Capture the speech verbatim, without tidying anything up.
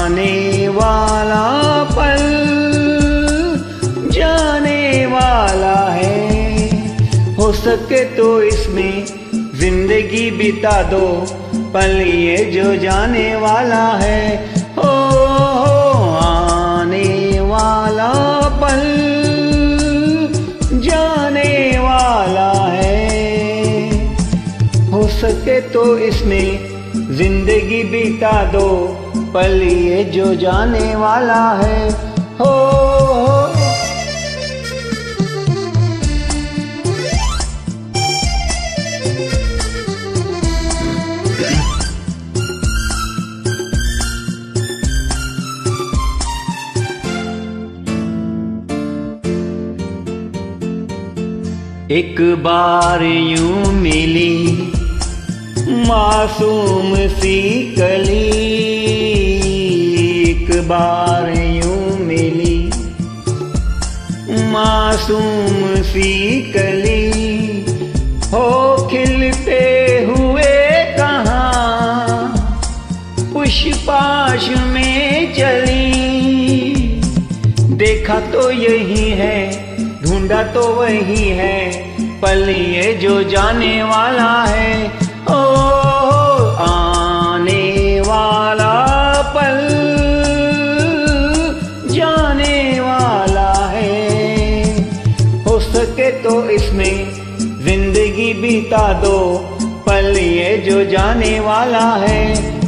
आने वाला पल जाने वाला है, हो सके तो इसमें जिंदगी बिता दो, पल ये जो जाने वाला है। हो, हो आने वाला पल जाने वाला है, हो सके तो इसमें जिंदगी बिता दो, पल ये जो जाने वाला है। हो, हो एक बार यूं मिली मासूम सी कली, एक बार यूं मिली मासूम सी कली, हो खिलते हुए कहाँ पुष्पाश में चली, देखा तो यही है ढूंढा तो वही है, पल ये जो जाने वाला है। ओ आने वाला पल जाने वाला है, हो सके तो इसमें जिंदगी बिता दो, पल ये जो जाने वाला है।